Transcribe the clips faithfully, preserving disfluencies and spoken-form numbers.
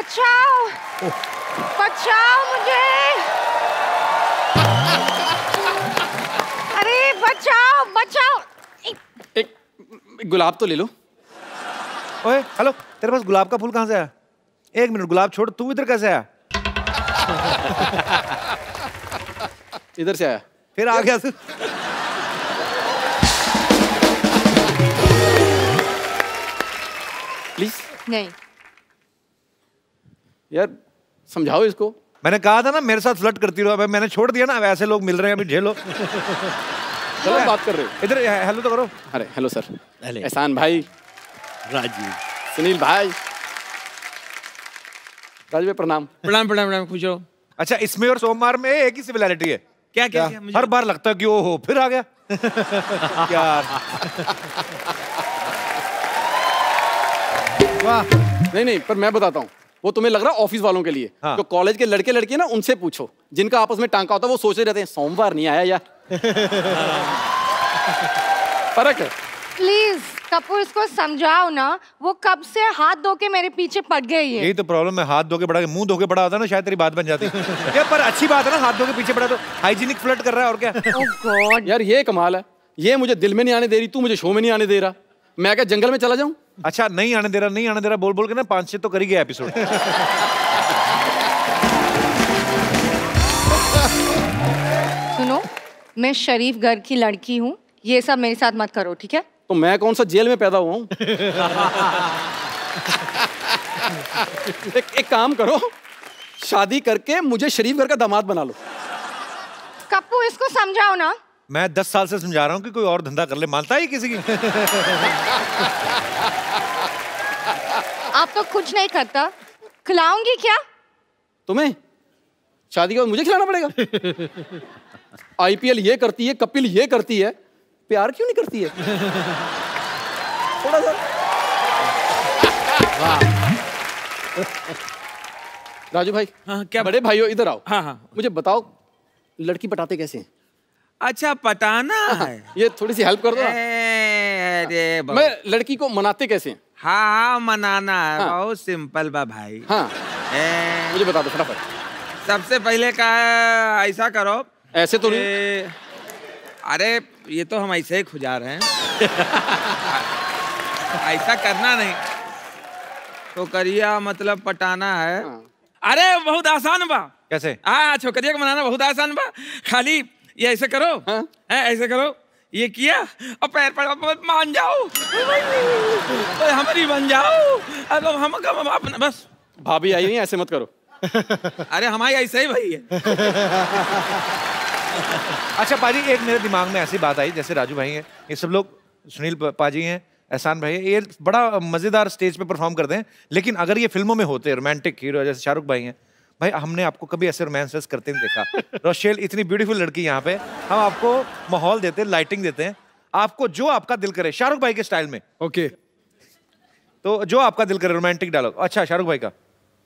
बचाओ, बचाओ मुझे, अरे बचाओ बचाओ। एक गुलाब तो ले लो। ओए हेलो, तेरे पास गुलाब का फूल कहाँ से आया? एक मिनट, गुलाब छोड़, तू इधर कैसे आया? इधर से आया, फिर आ गया तू। प्लीज। नहीं यार समझाओ इसको। मैंने कहा था ना मेरे साथ फ्लर्ट करती रहो। मैंने छोड़ दिया ना, अब ऐसे लोग मिल रहे हैं, अभी झेलो। चलो बात कर रहे हो। इधर हेलो तो करो। अरे हेलो सर। एहसान भाई, राजीव, सुनील भाई। राजू भाई प्रणाम। प्रणाम प्रणाम प्रणाम, खुश रहो। अच्छा, इसमें और सोमवार में एक ही सिमिलैरिटी है। क्या क्या, क्या? हर बार लगता है कि ओ हो फिर आ गया। यार वाह। नहीं नहीं, पर मैं बताता हूँ, वो तुम्हें लग रहा है ऑफिस वालों के लिए। हाँ। जो कॉलेज के लड़के लड़की ना, उनसे पूछो, जिनका आपस में टांका होता है, वो सोचे रहते हैं सोमवार नहीं आया यार। फर्क है। प्लीज कपूर, इसको समझाओ ना, वो कब से हाथ धो के मेरे पीछे पड़ गई है। यही तो प्रॉब्लम है, हाथ धो के बड़ा, मुंह धो के बड़ा होता ना, शायद तेरी बात बन जाती। यार पर अच्छी बात है ना, हाथ धो के पीछे पड़ा तो हाइजीनिक फ्लर्ट कर रहा है, और क्या। ओह गॉड यार ये कमाल है, ये मुझे दिल में नहीं आने दे रही, तू मुझे शो में नहीं आने दे रहा। मैं क्या जंगल में चला जाऊं? अच्छा, नहीं आने दे रहा, नहीं आने दे रहा बोल बोल के ना पांच छह तो कर ही गया एपिसोड। सुनो, मैं शरीफ घर की लड़की हूँ, ये सब मेरे साथ मत करो, ठीक है? तो मैं कौन सा जेल में पैदा हुआ हूँ? एक, एक काम करो, शादी करके मुझे शरीफ घर का दामाद बना लो। कपूर, इसको समझाओ ना। मैं दस साल से समझा रहा हूँ कि कोई और धंधा कर ले, मानता है किसी की? आप तो कुछ नहीं करता, खिलाऊंगी क्या? तुम्हें शादी के बाद मुझे खिलाना पड़ेगा? आईपीएल ये करती है, कपिल ये करती है, प्यार क्यों नहीं करती है? थोड़ा सा। राजू भाई। हाँ, क्या? बड़े भाइयों इधर आओ। हाँ हाँ। मुझे बताओ, लड़की पटाते कैसे हैं? अच्छा, पटाना है। ये थोड़ी सी हेल्प कर दो ना। अरे मैं लड़की को मनाते कैसे हैं? हाँ हाँ, मनाना है। हाँ। बहुत सिंपल बा भाई। हाँ, ए, मुझे बता दो फटाफट। सबसे पहले का ऐसा करो। ऐसे तो नहीं। ए, अरे ये तो हम ऐसे ही खुजा रहे हैं। ऐसा करना नहीं तो करिया, मतलब पटाना है। हाँ। अरे बहुत आसान बा। कैसे? हाँ, छोकरिया को मनाना बहुत आसान बा। खाली ये ऐसे करो। हाँ? है, ऐसे करो, ये किया और पैर पर मान जाओ, तो हमारी बन जाओ। अब हम हम अपना बस। भाभी आई नहीं, ऐसे मत करो। अरे हमारी ऐसे ही भाई है। अच्छा पाजी, एक मेरे दिमाग में ऐसी बात आई, जैसे राजू भाई हैं, ये सब लोग, सुनील पाजी हैं, एहसान भाई है, ये बड़ा मजेदार स्टेज पे परफॉर्म करते हैं, लेकिन अगर ये फिल्मों में होते रोमांटिक हीरो जैसे शाहरुख भाई हैं, भाई हमने आपको कभी ऐसे रोमांस करते नहीं देखा। रोशेल इतनी ब्यूटीफुल लड़की यहाँ पे, हम आपको माहौल देते हैं, लाइटिंग देते हैं, आपको जो आपका दिल करे शाहरुख भाई के स्टाइल में। ओके, तो जो आपका दिल करे रोमांटिक डायलॉग। अच्छा, शाहरुख भाई का।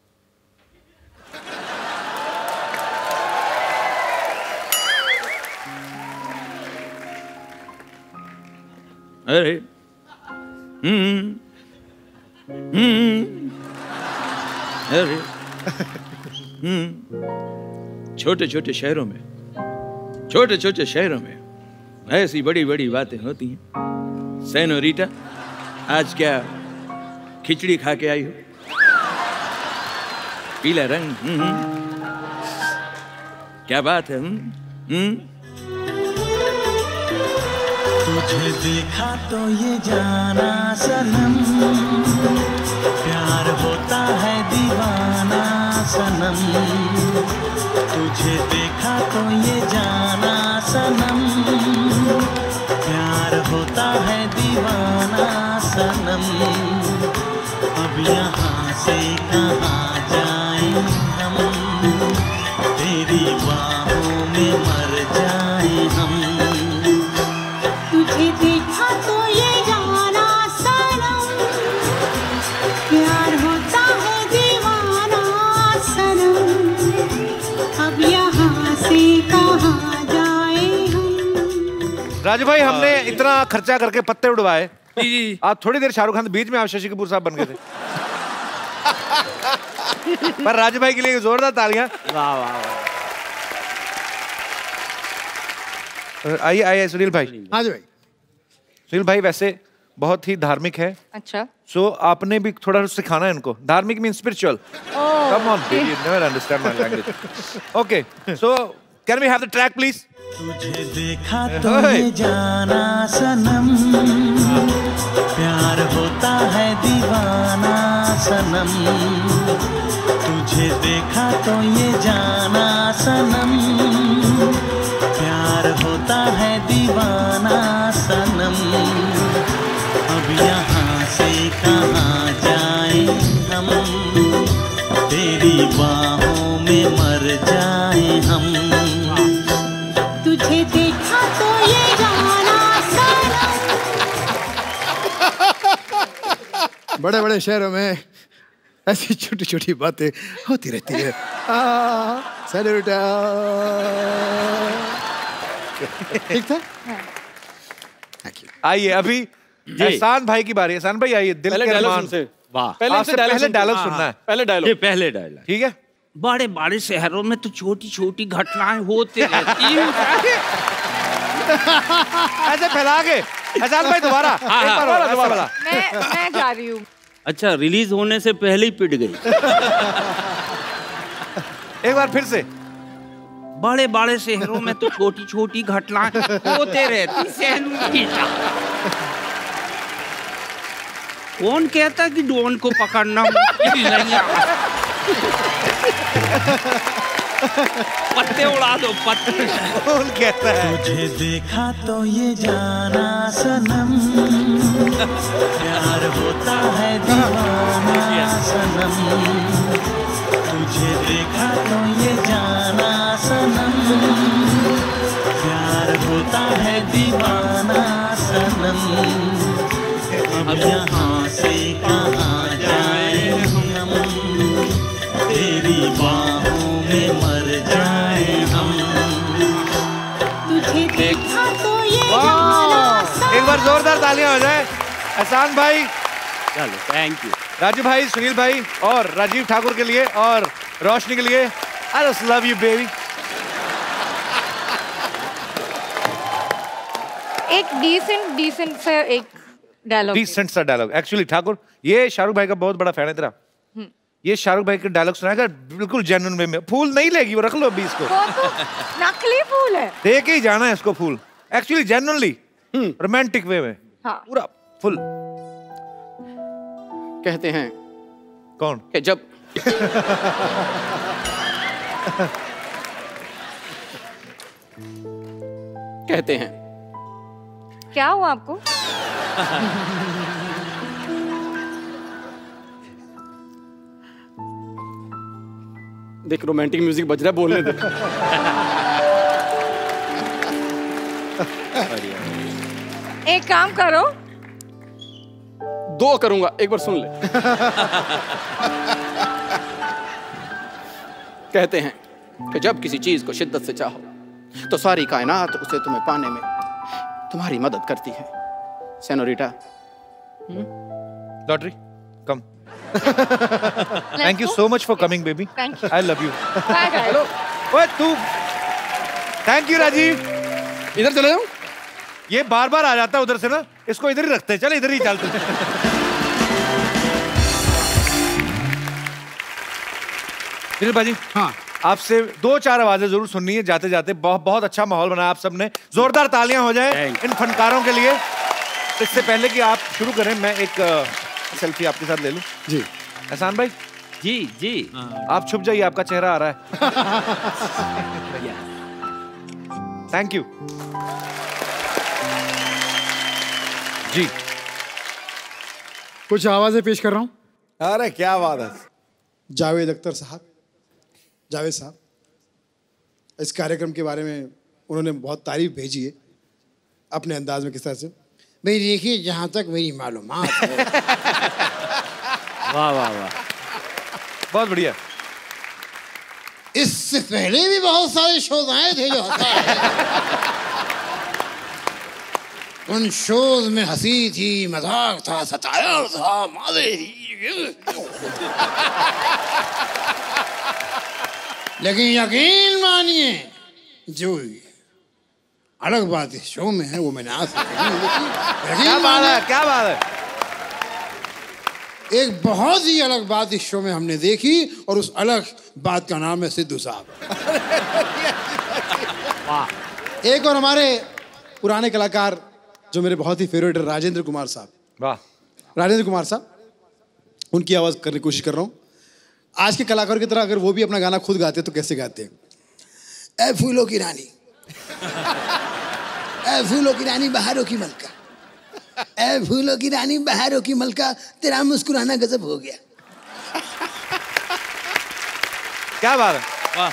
अरे हम्म हम्म अरे हम्म छोटे छोटे शहरों में छोटे छोटे शहरों में ऐसी बड़ी बड़ी बातें होती हैं। सेनोरीटा, आज क्या खिचड़ी खा के आई हो? पीला रंग, हम्म क्या बात है? हम्म तुझे देखा तो ये जाना सनम, प्यार होता है दीवाना सनम। तुझे देखा तो ये जाना सनम, प्यार होता है दीवाना सनम। अब यहाँ से कहाँ जाएं हम, तेरी बाहों में मर जाएं हम। तुझे देखा तो ये जाना सनम, प्यार होता है दीवाना सनम। अब यहाँ से कहाँ जाए हम। राजू भाई, हमने इतना खर्चा करके पत्ते उड़वाए, जी। आप थोड़ी देर शाहरुख खान बीच में आप शशि कपूर साहब बन गए थे। पर राजू भाई के लिए जोरदार तालियां। वाह वाह वाह। आइए आइए सुनील भाई। हाँ जी भाई। सुनील भाई वैसे बहुत ही धार्मिक है। अच्छा। सो so, आपने भी थोड़ा सिखाना है इनको। धार्मिक mean spiritual. Come on baby, you never understand my language. Okay, so can we have the track please? तुझे देखा तो ये जाना सनम, प्यार होता है दीवाना सनम। तुझे देखा तो ये जाना सनम, प्यार होता है दीवाना सनम। अब यहाँ से कहाँ जाएं हम, तेरी बाहों में मर जाएं हम। तुझे देखा तो ये जाना सनम। बड़े बड़े शहरों में ऐसी छोटी छोटी बातें होती रहती है। सेनोरिटा। ठीक था? आइए अभी एहसान भाई की बारी। एहसान भाई आइए, दिल पहले के डायलॉग अरमान। सुनते। वाह। पहले आपसे पहले डायलॉग सुनना है। पहले ये डायलॉग। पहले डायलॉग। ठीक है। बड़े बड़े शहरों में तो छोटी छोटी घटनाएं होती रहती हैं। ऐसे फैला के। एहसान भाई दोबारा। एक हाँ, बार और, ऐसे वाला। मैं मैं जा रही हूँ। अच्छा, रिलीज होने से पहले ही पिट गई। एक बार फिर से। बड़े बड़े शहरों में तो छोटी छोटी घटनाएं होते रहती सेनोरिटा। कौन कहता कि डॉन को पकड़ना मुश्किल नहीं है? पत्ते उड़ा दो, पत्ते। कौन कहता है? तुझे देखा तो ये जाना सनम, प्यार होता है दीवाना सनम। तुझे देखा तो ये जाना सनम, प्यार होता है दीवाना सनम। अब यहाँ से कहाँ जाएं हम, तेरी बाहों में मर जाएं हम। तुझे देखा तो ये वाह! जाना सनम। एक बार जोरदार तालियां हो जाए एहसान भाई, चलो, थैंक यू। राजू भाई, सुनील भाई और राजीव ठाकुर के लिए और रोशनी के लिए। I just love you baby. एक डिसेंट डिसेंट सा एक डायलॉग। डिसेंट सा डायलॉग। एक्चुअली ठाकुर, ये शाहरुख भाई का बहुत बड़ा फैन है तेरा। ये शाहरुख भाई के डायलॉग सुनाएगा बिल्कुल जेन्युइन वे में। फूल नहीं लेगी वो, रख लो अभी इसको। वो तो नकली फूल है। दे के ही जाना है इसको फूल। एक्चुअली जेन्युइनली रोमांटिक वे में। हाँ। पूरा फुल। कहते हैं कौन? कि जब कहते हैं क्या हुआ आपको? देख रोमांटिक म्यूजिक बज रहा है, बोलने दे। एक काम करो। दो करूंगा, एक बार सुन ले। कहते हैं कि जब किसी चीज को शिद्दत से चाहो तो सारी कायनात उसे तुम्हें पाने में तुम्हारी मदद करती है। Senorita. Lottery come. Thank you so much for coming baby. Thank you. I love you. Bye, guys. Hello, ओए तू। Thank you Rajeev. इधर चले जाऊं? ये बार बार आ जाता है उधर से ना, इसको इधर ही रखते हैं। चल इधर ही चल तू। दिलीप भाजी, हाँ। आपसे दो चार आवाजें जरूर सुननी है जाते जाते। बहुत बहुत अच्छा माहौल बनाया आप सबने। जोरदार तालियां हो जाए Thank you. इन फनकारों के लिए। इससे पहले कि आप शुरू करें, मैं एक uh, सेल्फी आपके साथ ले लूं। जी। एहसान भाई, जी जी। आप छुप जाइए, आपका चेहरा आ रहा है। Thank you ji. कुछ आवाजें पेश कर रहा हूँ। अरे क्या बात है। जावेद अख्तर साहब, जावेद साहब, इस कार्यक्रम के बारे में उन्होंने बहुत तारीफ भेजी है अपने अंदाज में। किस तरह से? भाई देखिए, जहाँ तक मेरी मालूमात है। वाह वाह वाह, बहुत बढ़िया। इससे पहले भी बहुत सारे शोज आए थे जो होता है। उन शोज में हंसी थी, मजाक था, सताया था, मादे थी। लेकिन यकीन मानिए जो अलग बात इस शो में है वो मैंने आज तक नहीं देखी। क्या बात है, क्या बात है। एक बहुत ही अलग बात इस शो में हमने देखी और उस अलग बात का नाम है सिद्धू साहब। एक और हमारे पुराने कलाकार जो मेरे बहुत ही फेवरेट है, राजेंद्र कुमार साहब। वाह, राजेंद्र कुमार साहब, उनकी आवाज करने की कोशिश कर रहा हूँ। आज के कलाकार की तरह अगर वो भी अपना गाना खुद गाते तो कैसे गाते हैं? ए फूलों की रानी, ए फूलों की रानी बहारों की मलका, ए फूलों की रानी बहारों की मलका, तेरा मुस्कुराना गजब हो गया। क्या बात है, वाह।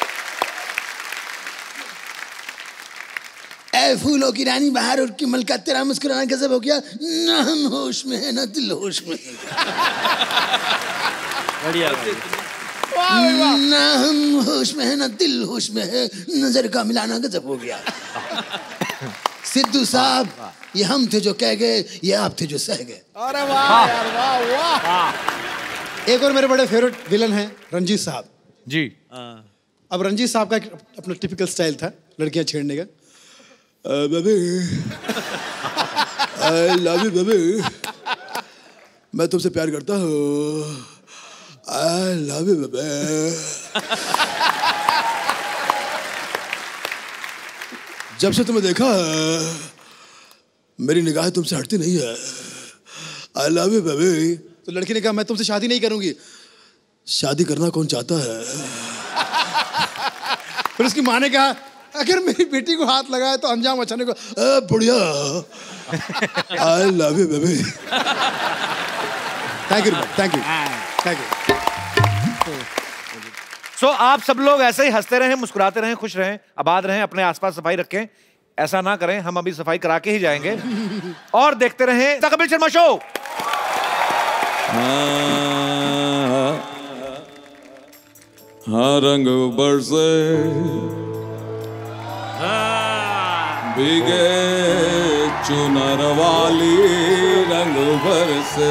ए फूलों की रानी बहारों की मलका, तेरा मुस्कुराना गजब हो गया, ना हम होश में है ना दिल होश में है। बढ़िया, ना हम होश में है ना दिल होश में है, नजर का मिलाना गजब हो गया। सिद्धू साहब, ये हम थे जो कह गए, ये आप थे जो सह गए। अरे वाह यार, वाह वाह। एक और मेरे बड़े फेवरेट विलन हैं रंजीत साहब जी। अब रंजीत साहब का एक अपना टिपिकल स्टाइल था लड़कियां छेड़ने का। Baby, I love you baby, मैं तुमसे प्यार करता हूँ, आई लव यू बेबी। जब से तुम्हें देखा मेरी निगाह तुमसे हटती नहीं है, आई लव यू बेबी। तो लड़की ने कहा मैं तुमसे शादी नहीं करूंगी। शादी करना कौन चाहता है? फिर उसकी माँ ने कहा अगर मेरी बेटी को हाथ लगाए तो अंजाम अच्छा नहीं को। बुढ़िया, I love you baby. Thank you thank you thank you. So आप सब लोग ऐसे ही हंसते रहें, मुस्कुराते रहें, खुश रहें, आबाद रहें, अपने आसपास सफाई रखें। ऐसा ना करें, हम अभी सफाई करा के ही जाएंगे। और देखते रहें द कपिल शर्मा शो। हाँ, हाँ रंग बरसे भीगे चुनर वाली, रंग बरसे।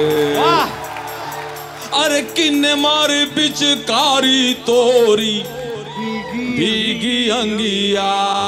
अरे किन्ने मारी पिचकारी तोरी भीगी अंगिया,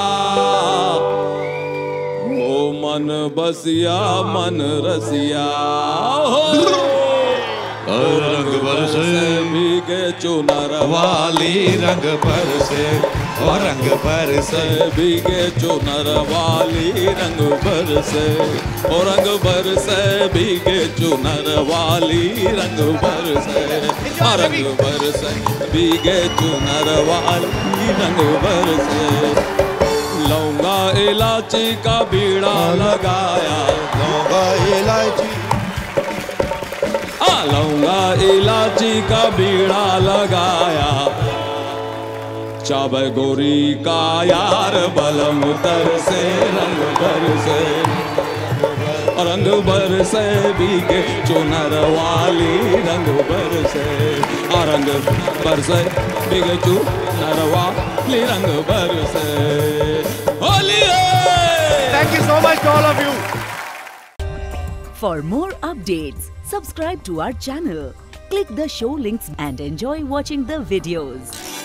ओ मन बसिया मन रसिया, हो रंग बरसे भीगे चुनर वाली, रंग बरसे और रंग बरसे भीगे चुनर वाली, रंग बरसे और रंग बरसे भीगे चुनर वाली, रंग बरसे और रंग बरसे भीगे चुनर वाली, रंग बरसे। लौंगा इलायची का बीड़ा लगाया, लौंगा इलायची, लौंगा इलायची का बीड़ा लगाया, चाबे गोरी का यार बलम तरसे, रंग बरसे रंग बरसे भीगे चुनर वाली, रंग बरसे रंग बरसे भीगे चुनर वाली, रंग बरसे। Holi thank you so much to all of you. For more updates, subscribe to our channel, click the show links and enjoy watching the videos.